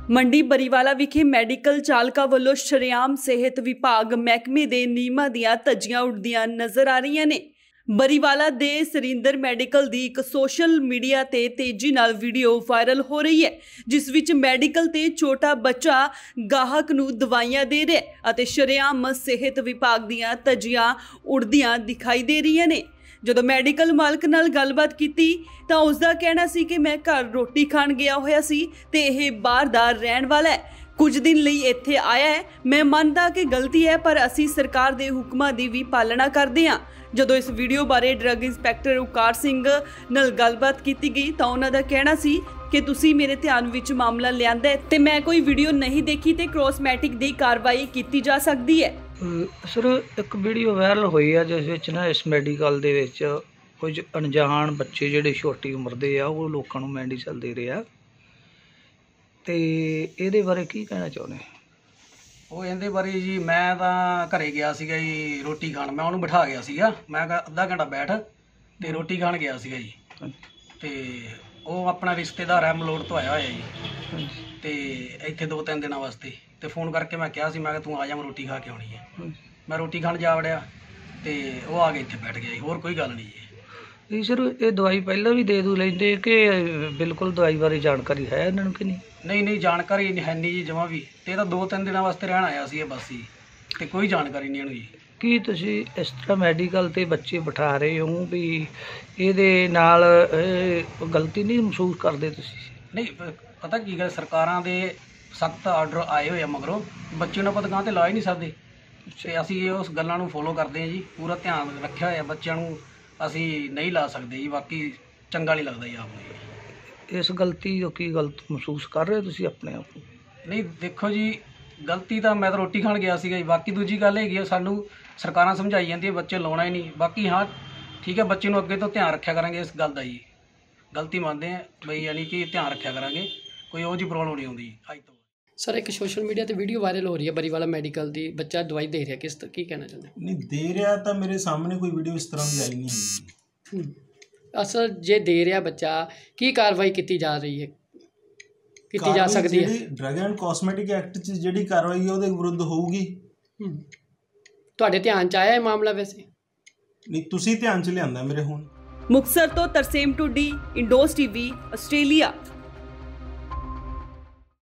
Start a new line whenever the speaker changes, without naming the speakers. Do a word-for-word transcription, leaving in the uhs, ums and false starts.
ਮੰਡੀ ਬਰੀਵਾਲਾ ਵਿਖੇ ਮੈਡੀਕਲ ਚਾਲਕਾਂ ਵੱਲੋਂ ਸ਼ਰੇਆਮ ਸਿਹਤ ਵਿਭਾਗ ਮਹਿਕਮੇ ਦੇ ਨਿਯਮਾਂ ਦੀਆਂ ਧੱਜੀਆਂ ਉੱਡਦੀਆਂ ਨਜ਼ਰ ਆ ਰਹੀਆਂ ਨੇ। ਬਰੀਵਾਲਾ ਦੇ ਸਰਿੰਦਰ ਮੈਡੀਕਲ ਦੀ ਇੱਕ ਸੋਸ਼ਲ ਮੀਡੀਆ ਤੇ ਤੇਜ਼ੀ ਨਾਲ ਵੀਡੀਓ ਵਾਇਰਲ ਹੋ ਰਹੀ ਹੈ, ਜਿਸ ਵਿੱਚ ਮੈਡੀਕਲ ਤੇ ਛੋਟਾ ਬੱਚਾ ਗਾਹਕ ਨੂੰ ਦਵਾਈਆਂ ਦੇ ਰਿਹਾ ਅਤੇ ਸ਼ਰੇਆਮ ਸਿਹਤ ਵਿਭਾਗ ਦੀਆਂ ਧੱਜੀਆਂ ਉੱਡਦੀਆਂ ਦਿਖਾਈ ਦੇ ਰਹੀਆਂ ਨੇ। ਜਦੋਂ ਮੈਡੀਕਲ ਮਾਲਕ ਨਾਲ ਗੱਲਬਾਤ ਕੀਤੀ ਤਾਂ ਉਸ ਦਾ ਕਹਿਣਾ ਸੀ ਕਿ ਮੈਂ ਘਰ ਰੋਟੀ ਖਾਣ ਗਿਆ ਹੋਇਆ ਸੀ ਤੇ ਇਹ ਬਾਹਰ ਦਾ ਰਹਿਣ ਵਾਲਾ ਹੈ, ਕੁਝ ਦਿਨ ਲਈ ਇੱਥੇ ਆਇਆ ਹੈ। ਮੈਂ ਮੰਨਦਾ ਕਿ ਗਲਤੀ ਹੈ, ਪਰ ਅਸੀਂ ਸਰਕਾਰ ਦੇ ਹੁਕਮਾਂ ਦੀ ਵੀ ਪਾਲਣਾ ਕਰਦੇ ਹਾਂ। ਜਦੋਂ ਇਸ ਵੀਡੀਓ ਬਾਰੇ ਡਰੱਗ ਇੰਸਪੈਕਟਰ ਉਕਾਰ ਸਿੰਘ ਨਾਲ ਗੱਲਬਾਤ ਕੀਤੀ ਗਈ ਤਾਂ ਉਹਨਾਂ ਦਾ ਕਹਿਣਾ ਸੀ ਕਿ ਤੁਸੀਂ ਮੇਰੇ ਧਿਆਨ ਵਿੱਚ ਮਾਮਲਾ ਲਿਆਂਦਾ ਤੇ ਮੈਂ ਕੋਈ ਵੀਡੀਓ ਨਹੀਂ ਦੇਖੀ ਤੇ ਕ੍ਰੋਸਮੈਟਿਕ ਦੀ ਕਾਰਵਾਈ ਕੀਤੀ ਜਾ ਸਕਦੀ ਹੈ।
ਸਰ ਇੱਕ ਵੀਡੀਓ ਵਾਇਰਲ ਹੋਈ ਆ ਜਿਸ ਵਿੱਚ ਨਾ ਇਸ ਮੈਡੀਕਲ ਦੇ ਵਿੱਚ ਕੁਝ ਅਣਜਾਣ ਬੱਚੇ ਜਿਹੜੇ ਛੋਟੀ ਉਮਰ ਦੇ ਆ ਉਹ ਲੋਕਾਂ ਨੂੰ ਮੈਡੀਸਨ ਦੇ ਰਹੇ ਆ, ਤੇ ਇਹਦੇ ਬਾਰੇ ਕੀ ਕਹਿਣਾ ਚਾਹੁੰਦੇ?
ਉਹ ਇਹਦੇ ਬਾਰੇ ਜੀ ਮੈਂ ਤਾਂ ਘਰੇ ਗਿਆ ਸੀਗਾ ਜੀ ਰੋਟੀ ਖਾਣ, ਮੈਂ ਉਹਨੂੰ ਬਿਠਾ ਗਿਆ ਸੀਗਾ, ਮੈਂ ਕਿਹਾ ਅੱਧਾ ਘੰਟਾ ਬੈਠ ਤੇ ਰੋਟੀ ਖਾਣ ਗਿਆ ਸੀਗਾ ਜੀ। ਤੇ ਉਹ ਆਪਣਾ ਰਿਸ਼ਤੇਦਾਰ ਹੈ ਮਲੋੜ ਤੋਂ ਆਇਆ ਹੋਇਆ ਜੀ, ਤੇ ਇੱਥੇ ਦੋ ਤਿੰਨ ਦਿਨਾਂ ਵਾਸਤੇ, ਤੇ ਫੋਨ ਕਰਕੇ ਮੈਂ ਕਿਹਾ ਸੀ ਮੈਂ ਕਿਹਾ ਤੂੰ ਆ ਜਾ ਮੈਂ ਰੋਟੀ ਖਾ ਕੇ ਆਉਣੀ ਹੈ। ਮੈਂ ਰੋਟੀ ਖਾਣ ਜਾ ਵੜਿਆ ਤੇ ਉਹ ਆ ਕੇ ਇੱਥੇ ਬੈਠ ਗਿਆ ਜੀ, ਹੋਰ ਕੋਈ ਗੱਲ ਨਹੀਂ ਜੀ।
ਇਹ ਸਰ ਇਹ ਦਵਾਈ ਪਹਿਲਾਂ ਵੀ ਦੇ ਦੂ ਲੈਂਦੇ ਕਿ ਬਿਲਕੁਲ ਦਵਾਈ ਬਾਰੇ ਜਾਣਕਾਰੀ ਹੈ ਇਹਨਾਂ ਨੂੰ ਕਿ ਨਹੀਂ?
ਨਹੀਂ ਨਹੀਂ ਜਾਣਕਾਰੀ ਹੈ ਨਹੀਂ ਜੀ ਜਮਾਂ ਵੀ, ਤੇ ਇਹ ਤਾਂ ਦੋ ਤਿੰਨ ਦਿਨਾਂ ਵਾਸਤੇ ਰਹਿਣ ਆਇਆ ਸੀ ਇਹ ਬਸ ਹੀ, ਤੇ ਕੋਈ ਜਾਣਕਾਰੀ ਨਹੀਂ ਇਹਨੂੰ ਜੀ।
ਕੀ ਤੁਸੀਂ ਇਸ ਤਰ੍ਹਾਂ ਮੈਡੀਕਲ ਤੇ ਬੱਚੇ ਬਿਠਾ ਰਹੇ ਹੋ ਵੀ ਇਹਦੇ ਨਾਲ ਗਲਤੀ ਨਹੀਂ ਮਹਿਸੂਸ ਕਰਦੇ ਤੁਸੀਂ?
ਨਹੀਂ ਪਤਾ ਕੀ ਗੱਲ, ਸਰਕਾਰਾਂ ਦੇ ਸਖਤ ਆਰਡਰ ਆਏ ਹੋਏ ਆ ਮਗਰੋਂ, ਬੱਚੇ ਨੂੰ ਆਪਾਂ ਦੁਕਾਨ ਤੇ ਲਾ ਹੀ ਨਹੀਂ ਸਕਦੇ, ਤੇ ਅਸੀਂ ਉਸ ਗੱਲਾਂ ਨੂੰ ਫੋਲੋ ਕਰਦੇ ਹਾਂ ਜੀ, ਪੂਰਾ ਧਿਆਨ ਰੱਖਿਆ ਹੋਇਆ। ਬੱਚਿਆਂ ਨੂੰ ਅਸੀਂ ਨਹੀਂ ਲਾ ਸਕਦੇ ਜੀ, ਬਾਕੀ ਚੰਗਾ ਨਹੀਂ ਲੱਗਦਾ ਜੀ ਆਪ ਨੂੰ।
ਇਸ ਗਲਤੀ ਜੋ ਕੀ ਗਲਤ ਮਹਿਸੂਸ ਕਰ ਰਹੇ ਹੋ ਤੁਸੀਂ ਆਪਣੇ ਆਪ ਨੂੰ?
ਨਹੀਂ ਦੇਖੋ ਜੀ, ਗਲਤੀ ਤਾਂ ਮੈਂ ਤਾਂ ਰੋਟੀ ਖਾਣ ਗਿਆ ਸੀਗਾ ਜੀ, ਬਾਕੀ ਦੂਜੀ ਗੱਲ ਹੈਗੀ ਆ ਸਾਨੂੰ ਸਰਕਾਰਾਂ ਸਮਝਾਈ ਜਾਂਦੀ ਬੱਚੇ ਲਾਉਣਾ ਹੀ ਨਹੀਂ। ਬਾਕੀ ਹਾਂ ਠੀਕ ਹੈ, ਬੱਚੇ ਨੂੰ ਅੱਗੇ ਤੋਂ ਧਿਆਨ ਰੱਖਿਆ ਕਰਾਂਗੇ ਇਸ ਗੱਲ ਦਾ ਜੀ, ਗਲਤੀ ਮੰਨਦੇ ਆ ਬਈ, ਯਾਨੀ ਕਿ ਧਿਆਨ ਰੱਖਿਆ ਕਰਾਂਗੇ, ਕੋਈ ਉਹ ਜਿਹੀ ਪ੍ਰੋਬਲਮ ਨਹੀਂ ਆਉਂਦੀ ਅੱਜ ਤੋਂ।
ਸਰ ਇੱਕ ਸੋਸ਼ਲ ਮੀਡੀਆ ਤੇ ਵੀਡੀਓ ਵਾਇਰਲ ਹੋ ਰਹੀ ਹੈ ਬਰੀਵਾਲਾ ਮੈਡੀਕਲ ਦੀ, ਬੱਚਾ ਦਵਾਈ ਦੇ ਰਿਹਾ, ਕਿਸ ਕੀ ਕਹਿਣਾ ਚਾਹੁੰਦੇ?
ਨਹੀਂ ਦੇ ਰਿਹਾ ਤਾਂ ਮੇਰੇ ਸਾਹਮਣੇ ਕੋਈ ਵੀਡੀਓ ਇਸ ਤਰ੍ਹਾਂ ਦੀ ਆਈ ਨਹੀਂ ਹੈਗੀ।
ਅਸਲ ਜੇ ਦੇ ਰਿਹਾ ਬੱਚਾ, ਕੀ ਕਾਰਵਾਈ ਕੀਤੀ ਜਾ ਰਹੀ ਹੈ, ਕੀਤੀ ਜਾ ਸਕਦੀ ਹੈ?
ਡਰੱਗ ਐਂਡ ਕਾਸਮੈਟਿਕ ਐਕਟ 'ਚ ਜਿਹੜੀ ਕਾਰਵਾਈ ਹੈ ਉਹਦੇ ਵਿਰੁੱਧ ਹੋਊਗੀ।
ਤੁਹਾਡੇ ਧਿਆਨ 'ਚ ਆਇਆ ਇਹ ਮਾਮਲਾ? ਵੈਸੇ
ਨਹੀਂ, ਤੁਸੀਂ ਧਿਆਨ 'ਚ ਲਿਆਂਦਾ ਮੇਰੇ ਹੁਣ।
ਮੁਕਤਸਰ ਤੋਂ Tarsem Tuddi, Indus TV, Australia.